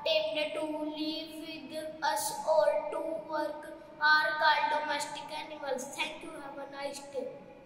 tamed to live with us or to work are called domestic animals. Thank you. Have a nice day.